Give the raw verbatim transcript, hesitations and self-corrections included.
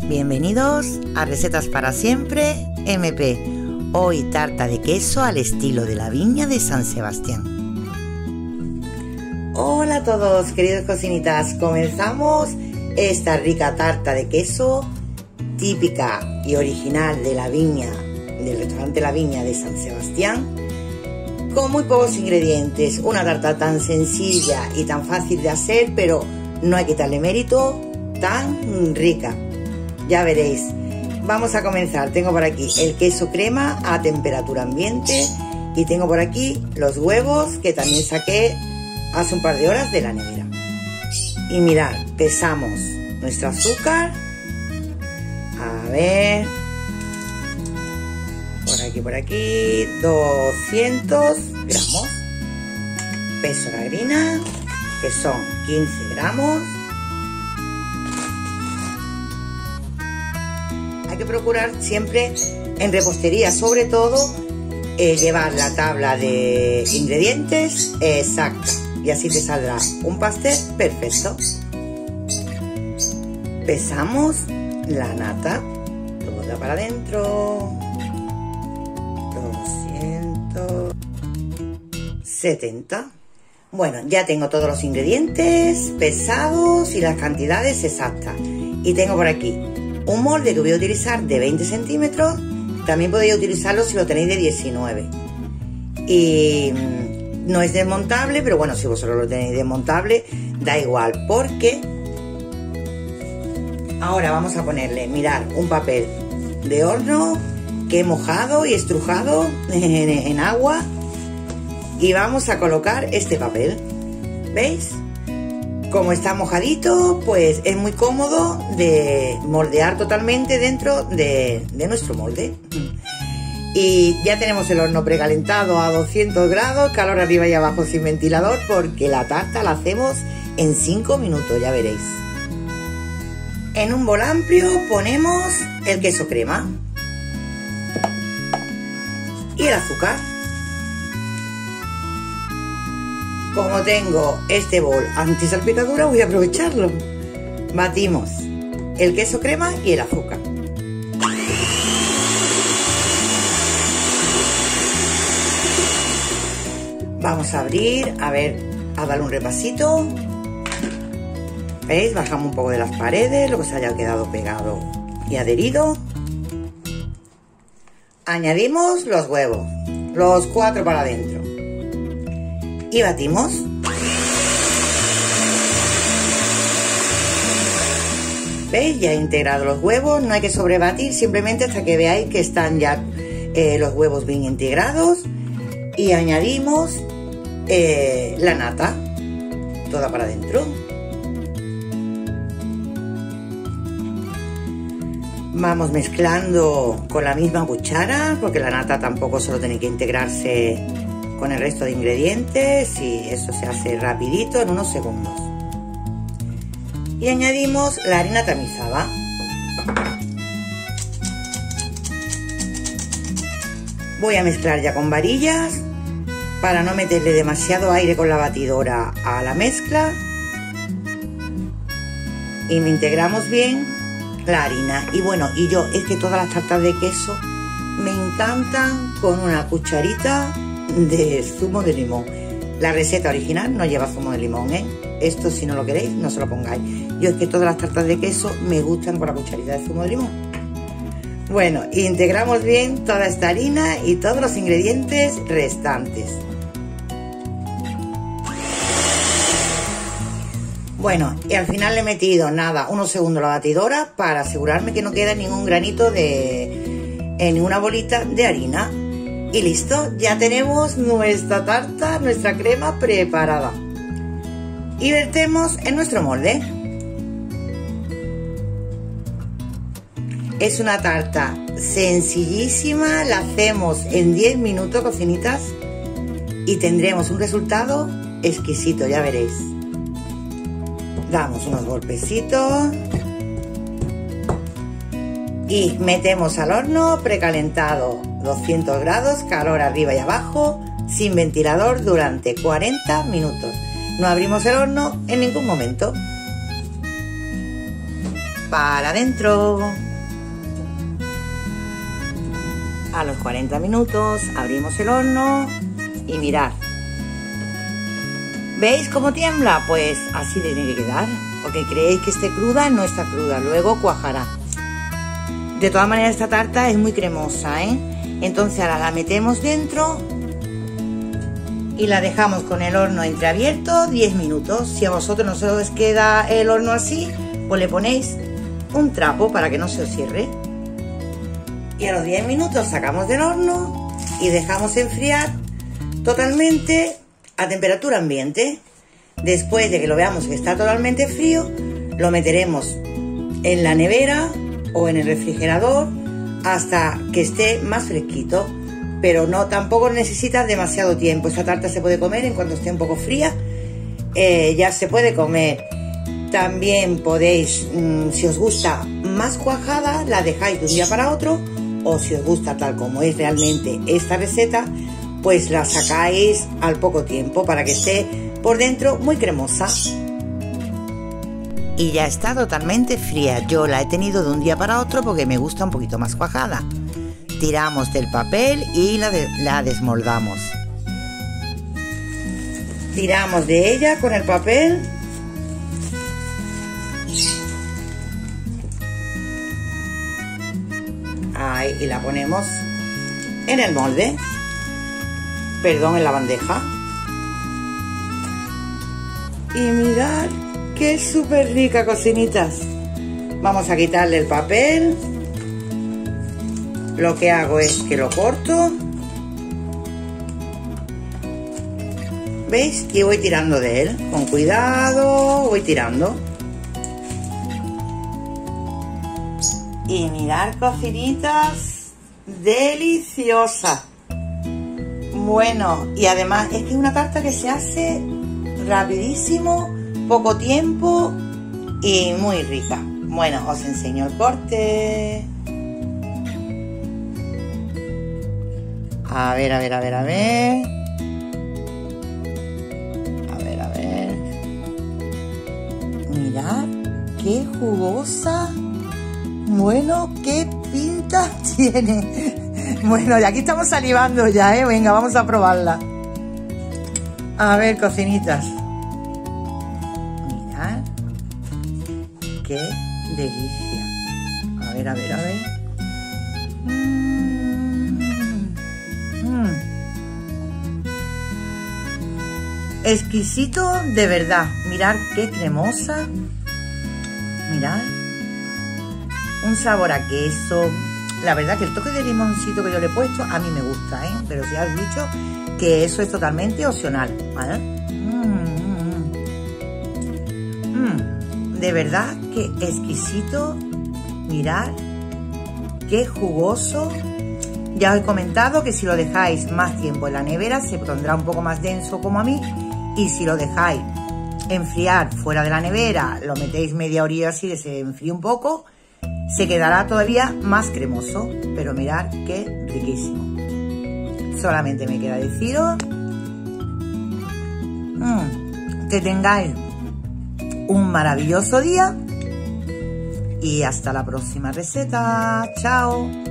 Bienvenidos a Recetas para Siempre M P. Hoy tarta de queso al estilo de la viña de San Sebastián. Hola a todos, queridos cocinitas. Comenzamos esta rica tarta de queso típica y original de la viña, del restaurante La Viña de San Sebastián, con muy pocos ingredientes. Una tarta tan sencilla y tan fácil de hacer, pero no hay que quitarle mérito, tan rica. Ya veréis. Vamos a comenzar. Tengo por aquí el queso crema a temperatura ambiente y tengo por aquí los huevos que también saqué hace un par de horas de la nevera. Y mirad, pesamos nuestro azúcar. A ver, por aquí, por aquí, doscientos gramos. Peso la harina, que son quince gramos. Hay que procurar siempre en repostería, sobre todo, eh, llevar la tabla de ingredientes exacta y así te saldrá un pastel perfecto. Pesamos la nata, toda para adentro, doscientos setenta. Bueno, ya tengo todos los ingredientes pesados y las cantidades exactas. Y tengo por aquí un molde que voy a utilizar de veinte centímetros. También podéis utilizarlo si lo tenéis de diecinueve. Y no es desmontable, pero bueno, si vosotros lo tenéis desmontable, da igual, porque ahora vamos a ponerle, mirad, un papel de horno que he mojado y estrujado en, en agua. Y vamos a colocar este papel. ¿Veis? Como está mojadito, pues es muy cómodo de moldear totalmente dentro de, de nuestro molde. Y ya tenemos el horno precalentado a doscientos grados, calor arriba y abajo sin ventilador, porque la tarta la hacemos en cinco minutos, ya veréis. En un bol amplio ponemos el queso crema y el azúcar. Como tengo este bol antisalpicadura, voy a aprovecharlo. Batimos el queso crema y el azúcar. Vamos a abrir, a ver, a darle un repasito. ¿Veis? Bajamos un poco de las paredes, lo que se haya quedado pegado y adherido. Añadimos los huevos, los cuatro para adentro. Y batimos. ¿Veis? Ya he integrado los huevos. No hay que sobrebatir, simplemente hasta que veáis que están ya eh, los huevos bien integrados. Y añadimos eh, la nata, toda para adentro. Vamos mezclando con la misma cuchara, porque la nata tampoco solo tiene que integrarse con el resto de ingredientes, y eso se hace rapidito en unos segundos. Y añadimos la harina tamizada. Voy a mezclar ya con varillas para no meterle demasiado aire con la batidora a la mezcla, y me integramos bien la harina. Y bueno, y yo es que todas las tartas de queso me encantan con una cucharita de zumo de limón. La receta original no lleva zumo de limón, ¿eh? Esto, si no lo queréis, no se lo pongáis. Yo es que todas las tartas de queso me gustan con la cucharita de zumo de limón. Bueno, integramos bien toda esta harina y todos los ingredientes restantes. Bueno, y al final le he metido, nada, unos segundos la batidora para asegurarme que no queda ningún granito de... en ninguna bolita de harina. Y listo, ya tenemos nuestra tarta, nuestra crema preparada. Y vertemos en nuestro molde. Es una tarta sencillísima, la hacemos en diez minutos, cocinitas, y tendremos un resultado exquisito, ya veréis. Damos unos golpecitos y metemos al horno precalentado, doscientos grados, calor arriba y abajo, sin ventilador, durante cuarenta minutos. No abrimos el horno en ningún momento. para adentro. A los cuarenta minutos abrimos el horno y mirad. ¿Veis cómo tiembla? Pues así tiene que quedar. Porque creéis que esté cruda, no está cruda, luego cuajará. De todas maneras esta tarta es muy cremosa, ¿eh? Entonces ahora la metemos dentro y la dejamos con el horno entreabierto diez minutos. Si a vosotros no se os queda el horno así, pues le ponéis un trapo para que no se os cierre. Y a los diez minutos sacamos del horno y dejamos enfriar totalmente a temperatura ambiente. Después de que lo veamos que está totalmente frío, lo meteremos en la nevera o en el refrigerador hasta que esté más fresquito. Pero no, tampoco necesita demasiado tiempo. Esta tarta se puede comer en cuanto esté un poco fría. Eh, ya se puede comer. También podéis, mmm, si os gusta más cuajada, la dejáis de un día para otro. O si os gusta tal como es realmente esta receta, pues la sacáis al poco tiempo para que esté por dentro muy cremosa. Y ya está totalmente fría. Yo la he tenido de un día para otro porque me gusta un poquito más cuajada. Tiramos del papel y la, de, la desmoldamos. Tiramos de ella con el papel. Ahí, y la ponemos en el molde. Perdón, en la bandeja. Y mirad que es súper rica, cocinitas. Vamos a quitarle el papel. Lo que hago es que lo corto. ¿Veis? Y voy tirando de él. Con cuidado voy tirando. Y mirad, cocinitas, deliciosa. Bueno, y además es que es una tarta que se hace rapidísimo, poco tiempo y muy rica. Bueno, os enseño el corte. A ver, a ver, a ver, a ver. A ver, a ver. Mirad, qué jugosa. Bueno, qué pinta tiene. Bueno, y aquí estamos salivando ya, ¿eh? Venga, vamos a probarla. A ver, cocinitas. Mirad. Qué delicia. A ver, a ver, a ver. Mm. Mm. Exquisito de verdad. Mirad qué cremosa. Mirad. Un sabor a queso. La verdad que el toque de limoncito que yo le he puesto a mí me gusta, ¿eh? Pero ya os he dicho que eso es totalmente opcional, ¿vale? Mm, mm, mm. De verdad que exquisito. Mirad qué jugoso. Ya os he comentado que si lo dejáis más tiempo en la nevera se pondrá un poco más denso como a mí. Y si lo dejáis enfriar fuera de la nevera, lo metéis media horilla así que se enfríe un poco, se quedará todavía más cremoso. Pero mirad qué riquísimo. Solamente me queda deciros mmm, que tengáis un maravilloso día y hasta la próxima receta. Chao.